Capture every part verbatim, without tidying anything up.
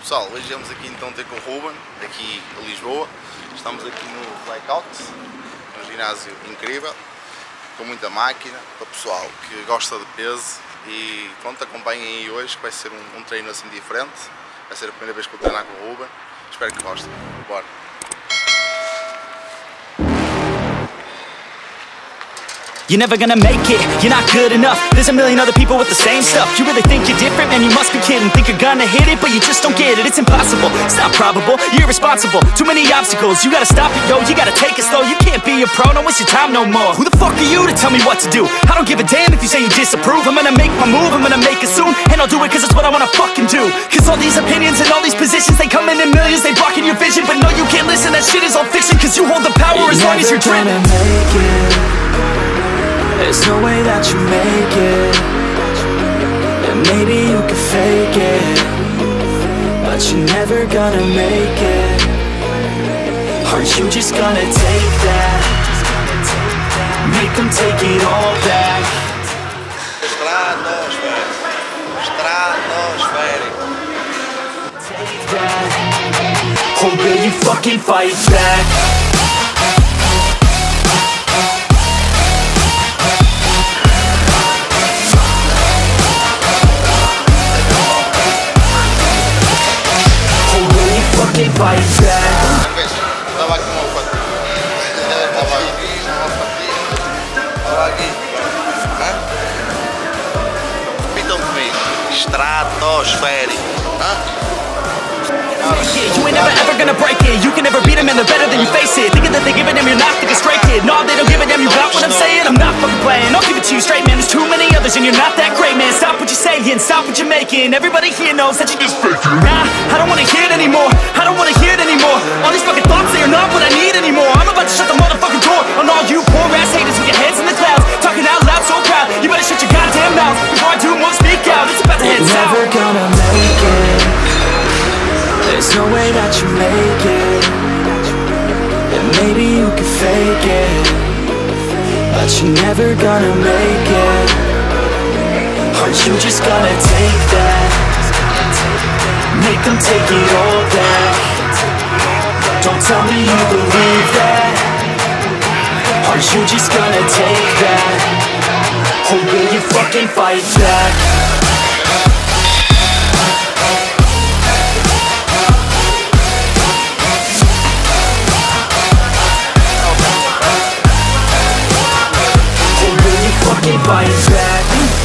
Pessoal, hoje vamos aqui então ter com o Ruben, aqui em Lisboa. Estamos aqui no Blackout, um ginásio incrível, com muita máquina, para o pessoal que gosta de peso. E pronto, acompanhem aí hoje, que vai ser um, um treino assim diferente. Vai ser a primeira vez que vou treinar com o Ruben. Espero que gostem. Bora! You're never gonna make it, you're not good enough. There's a million other people with the same stuff. You really think you're different? Man, you must be kidding. Think you're gonna hit it, but you just don't get it. It's impossible, it's not probable, you're irresponsible. Too many obstacles, you gotta stop it, yo. You gotta take it slow, you can't be a pro. Don't waste your time no more. Who the fuck are you to tell me what to do? I don't give a damn if you say you disapprove. I'm gonna make my move, I'm gonna make it soon. And I'll do it cause it's what I wanna fucking do. Cause all these opinions and all these positions, they come in in millions, they blocking your vision. But no, you can't listen, that shit is all fiction. Cause you hold the power as long as you're dreaming. There's no way that you make it. And maybe you can fake it, but you're never gonna make it. Aren't you just gonna take that? Make them take it all back. Estratosférico. Estratosférico. Take that. Or will you fucking fight back? Fight back. Estava aqui uma fatia. Estava aqui uma fatia. Estava aqui. Repitam comigo. Estratosférico. You ain't never ever gonna break it. You can never beat them and they're better than you face it. Thinking that they give a damn, you're not thinking straight, kid. No, they don't give a damn, you got what I'm saying. I'm not fucking playing, I'll give it to you straight, man. There's too many others and you're not that great, man. Stop what you're saying, stop what you're making. Everybody here knows that you just faking. Nah, I don't wanna hear it anymore. I don't wanna hear it anymore. All these fucking thoughts, they are not what I need anymore. I'm about to shut the motherfucking door on all you poor ass haters with your heads in the clouds, talking out loud so proud. You better shut your goddamn mouth before I do more speak out. It's about to head south. Never gonna make it. There's no way that you make it. And maybe you can fake it, but you're never gonna make it. Aren't you just gonna take that? Make them take it all back. Don't tell me you believe that. Aren't you just gonna take that? Or will you fucking fight back? Fight back.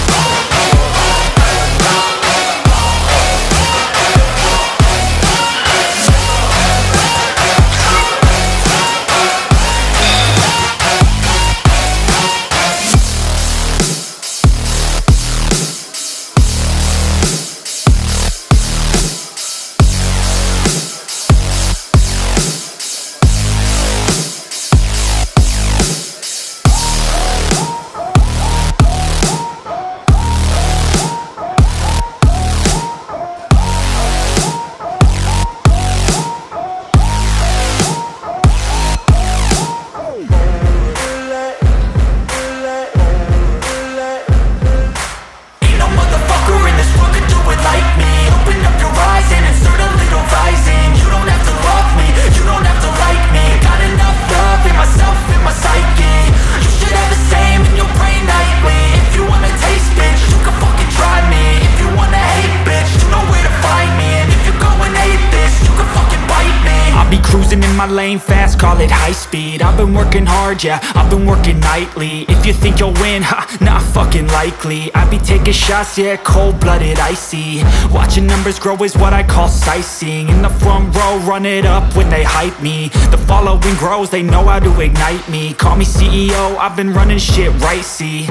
Cruising in my lane fast, call it high speed. I've been working hard, yeah, I've been working nightly. If you think you'll win, ha, not fucking likely. I be taking shots, yeah, cold-blooded, icy. Watching numbers grow is what I call sightseeing. In the front row, run it up when they hype me. The following grows, they know how to ignite me. Call me C E O, I've been running shit right, see.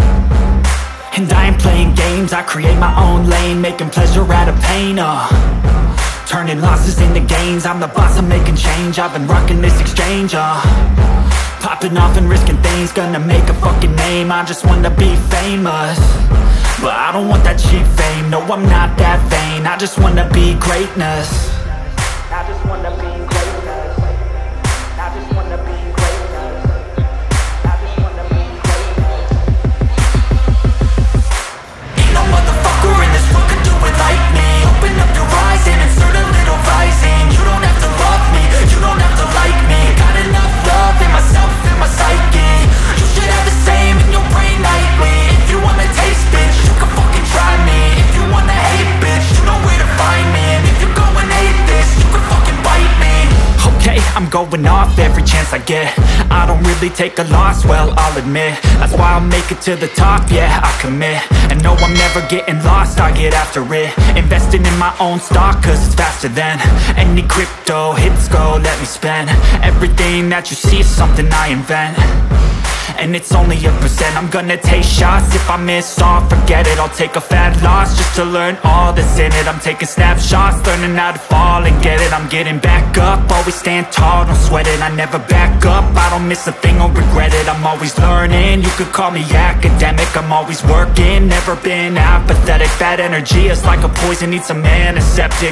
And I ain't playing games, I create my own lane, making pleasure out of pain, uh turning losses into gains, I'm the boss, I'm making change. I've been rocking this exchange, uh popping off and risking things, gonna make a fucking name. I just wanna be famous, but I don't want that cheap fame. No, I'm not that vain, I just wanna be greatness. I just wanna be greatness. I just wanna be greatness. I just wanna be greatness. Ain't no motherfucker in this world could do it like me. Open up your eyes and insert a little I'm going off every chance I get. I don't really take a loss, well, I'll admit. That's why I'll make it to the top, yeah, I commit. And no, I'm never getting lost, I get after it. Investing in my own stock, cause it's faster than any crypto hits go, let me spend. Everything that you see is something I invent, and it's only a percent. I'm gonna take shots, if I miss all, forget it. I'll take a fat loss just to learn all that's in it. I'm taking snapshots, learning how to fall and get it. I'm getting back up, always stand tall, don't sweat it. I never back up, I don't miss a thing or regret it. I'm always learning, you could call me academic. I'm always working, never been apathetic. Bad energy is like a poison, needs some antiseptic.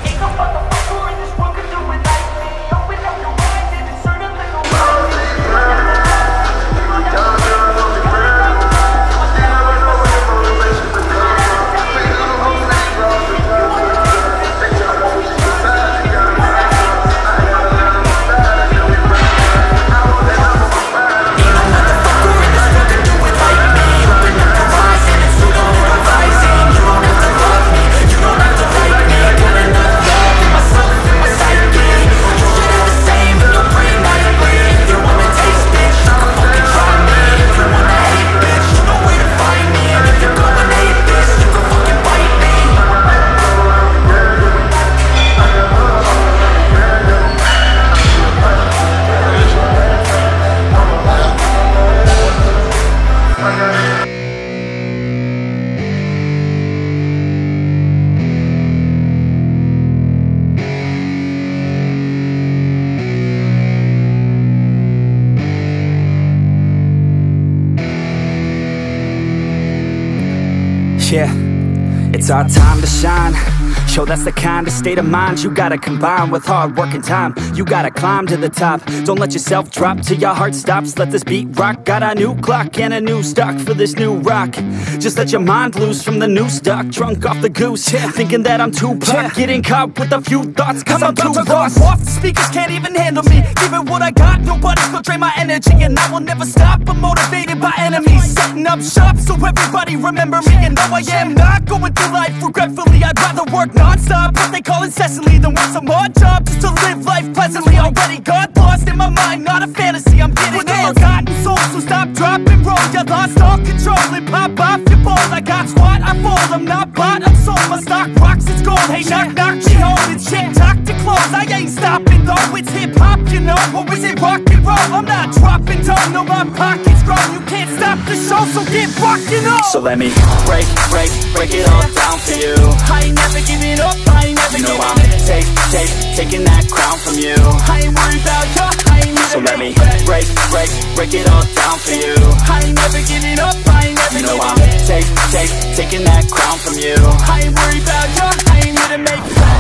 Yeah, it's our time to shine. Show that's the kind of state of mind you gotta combine with hard work and time. You gotta climb to the top. Don't let yourself drop till your heart stops. Let this beat rock. Got a new clock and a new stock for this new rock. Just let your mind loose from the new stock. Drunk off the goose, yeah. Thinking that I'm too pop, yeah. Getting caught with a few thoughts cause I'm, I'm too lost. Off, the speakers can't even handle me. Giving what I got, nobody's gonna drain my energy. And I will never stop, I'm motivated by enemies. Setting up shop so everybody remember me. And no, I am not going through life regretfully. I'd rather work non-stop, what they call incessantly, than work some odd job just to live life pleasantly. Already got lost in my mind, not a fantasy, I'm getting with all forgotten souls, so stop, drop, and roll. You lost all control and pop off your balls. I got squat, I fold, I'm not bought, I'm sold. My stock rocks, it's gold. Hey, knock, knock, she home, it's shit, talk to close. I ain't stopping though, it's hip-hop, you know. Or is it rock and roll? I'm not dropping down, no, my pocket's grown. You can't stop the show, so get rockin' on. So let me break, break, break it all down for you. I ain't never giving up, I ain't never You know giving I'm take, take, taking that crown from you. I ain't worried about you, I ain't never So let me break, break, break it all down for you. I ain't never giving up, I ain't never You know I'm giving take, take, taking that crown from you. I ain't worried about you, I ain't here to make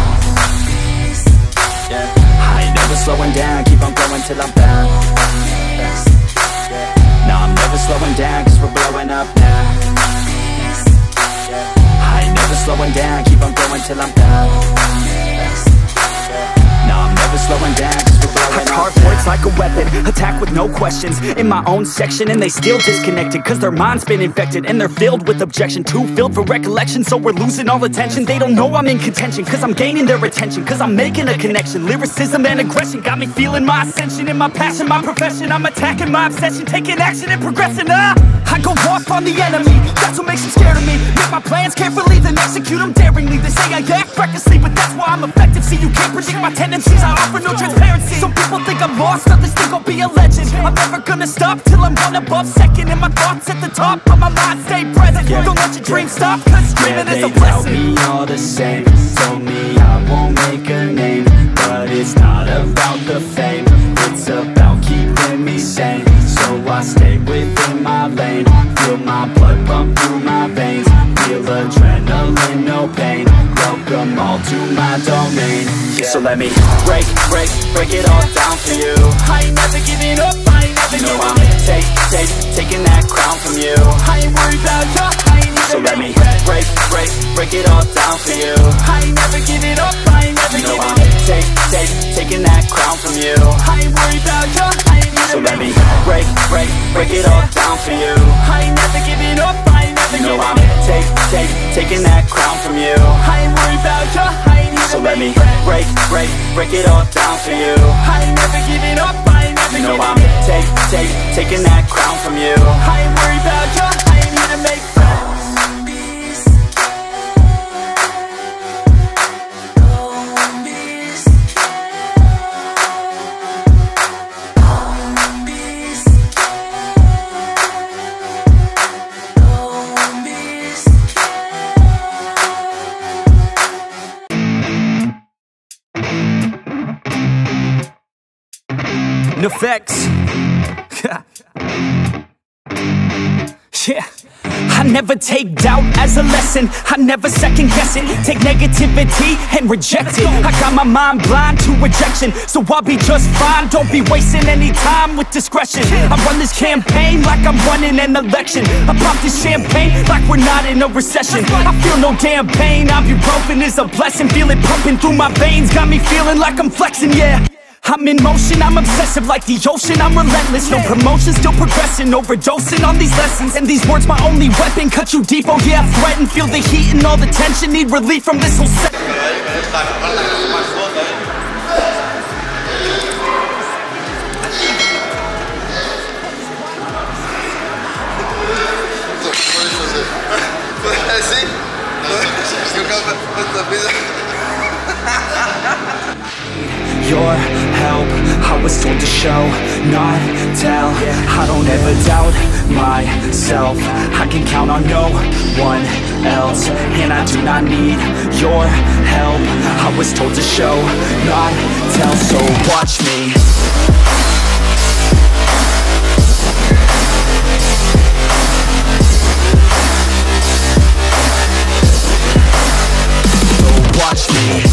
friends. Yeah. I ain't never slowing down, keep on going till I'm found. No, I'm never slowing down cause we're blowing up now. I ain't never slowing down, keep on going till I'm down. No, I'm never slowing down cause we're blowing up. Hard words like a weapon, attack with no questions. In my own section and they still disconnected cause their mind's been infected and they're filled with objection. Too filled for recollection so we're losing all attention. They don't know I'm in contention cause I'm gaining their attention. Cause I'm making a connection. Lyricism and aggression got me feeling my ascension. In my passion, my profession, I'm attacking my obsession. Taking action and progressing, ah I go off on the enemy, that's what makes them scared of me. Make my plans carefully, then execute them daringly. They say I act recklessly, but that's why I'm effective. See, you can't predict my tendencies, I offer no transparency. Some people think I'm lost, others think I'll be a legend. I'm never gonna stop till I'm one above second. And my thoughts at the top, but my mind stay present. Yeah. Don't let your dreams stop, cause dreaming yeah, is a blessing. They tell me all the same, told me I won't make a name. But it's not about the fame, it's about keeping me sane. So I stay within my lane, feel my blood pump through my veins. Feel adrenaline, no pain, welcome all to my domain. Yeah. So let me break, break, break it all down for you. I ain't never giving up, I ain't never You know giving I'm up. take, take, taking that crown from you. I ain't worried about you, I ain't here So to let make me friends. break, break, break it all down for you. I ain't never giving up, I ain't never You know giving I'm up. take, take, taking that crown from you. I ain't worried about you, I ain't here So to let make me break, break, break it all down for you. I ain't never giving up, I ain't never You know giving I'm up. take, take, taking that crown from you. I ain't worried about ya, I ain't here so to let me break, break, break it all down for you. I ain't never giving up, I ain't never you know giving I'm in. Take, take, taking that crown from you. I ain't worried about ya, I ain't here to make friends. Effects. Yeah. I never take doubt as a lesson. I never second guess it. Take negativity and reject it. I got my mind blind to rejection, so I'll be just fine. Don't be wasting any time with discretion. I run this campaign like I'm running an election. I pop this champagne like we're not in a recession. I feel no damn pain. Ibuprofen is a blessing. Feel it pumping through my veins. Got me feeling like I'm flexing, yeah. I'm in motion, I'm obsessive like the ocean, I'm relentless. No promotion, still progressing, overdosing on these lessons. And these words my only weapon, cut you deep, oh yeah, I threaten. Feel the heat and all the tension, need relief from this whole set. Your help, I was told to show, not tell. I don't ever doubt myself. I can count on no one else, and I do not need your help. I was told to show, not tell. So watch me. So watch me.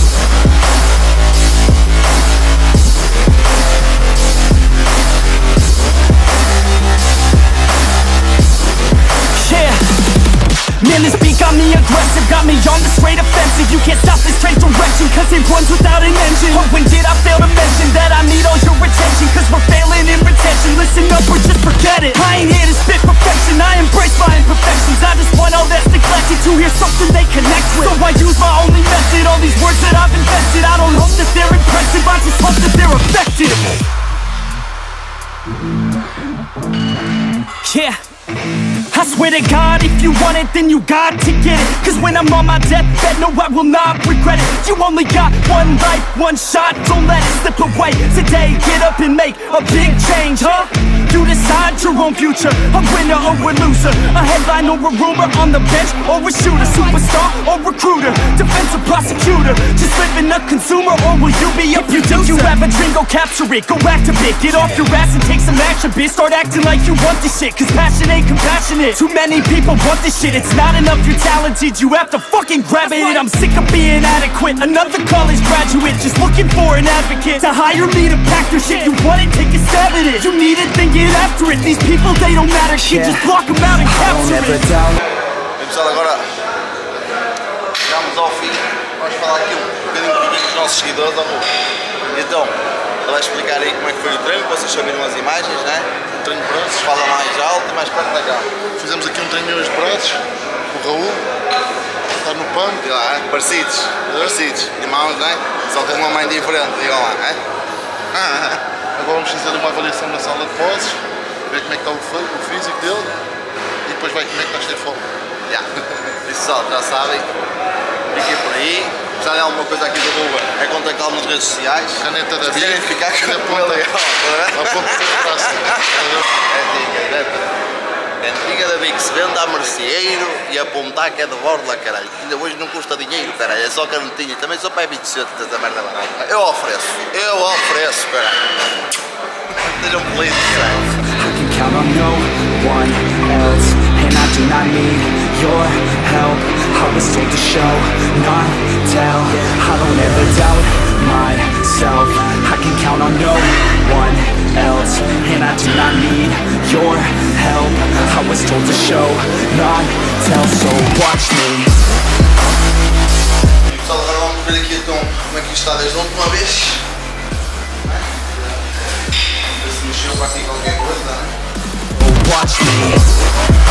Man, this beat got me aggressive, got me on the straight offensive. You can't stop this train direction, cause it runs without an engine. But when did I fail to mention that I need all your attention? Cause we're failing in retention, listen up or just forget it. I ain't here to spit perfection, I embrace my imperfections. I just want all that's neglected to hear something they connect with. So I use my only method, all these words that I've invested. I don't hope that they're impressive, I just hope that they're effective. Yeah. I swear to God, if you want it, then you got to get it. Cause when I'm on my deathbed, no, I will not regret it. You only got one life, one shot, don't let it slip away. Today, get up and make a big change, huh? You decide your own future, a winner or a loser, a headline or a rumor, on the bench or a shooter, superstar or recruiter, defensive prosecutor, just living a consumer, or will you be a producer? If you have a dream, go capture it, go activate, get off your ass and take some action, bitch. Start acting like you want this shit, cause passion ain't compassionate. Too many people want this shit, it's not enough you're talented, you have to fucking grab it. I'm sick of being adequate, another college graduate, just looking for an advocate to hire me to pack your shit. You want it, take a stab at it, you need it, then get after it. These people, they don't matter, shit, yeah. Just block them out and capture it. E pessoal, agora chegamos ao fim, vamos falar aqui um bocadinho com os nossos seguidores, ó. Então, ele vai explicar aí como é que foi o treino, vocês já viram as imagens, né? Um treino de braços. Fala mais alto e mais perto da cá. Fizemos aqui um treino de braços, o Raul, está no pano. E lá, parecidos, é. parecidos, irmãos, né? Só com uma mãe diferente, digam lá, né? Agora vamos fazer uma avaliação na sala de poses, ver como é que está o, o físico dele e depois vai como é que está a ter fome. Yeah. Pessoal, já sabem, fiquem por aí. Se precisarem de alguma coisa aqui do Ruben, é contactá-lo nas redes sociais. Caneta da Se quiserem ficar com a ponta legal, a ponta da praça. É dica, é antiga da Big se vende a merceeiro e apontar que é de borla, caralho. Ainda hoje não custa dinheiro, caralho, é só canetinha. Também só para vinte centos dessa merda barata. Eu ofereço, eu ofereço, caralho. Sejam felizes, caralho. I can count on no one else, and I do not need your help. I was told to show, not tell. I don't ever doubt myself. I can count on no one else, and I do not need your help. I was told to show, not tell. So watch me. Pessoal, agora vamos ver aqui então como é que isto está desde a última vez. Ver se mexeu para aqui qualquer coisa, né? Watch me.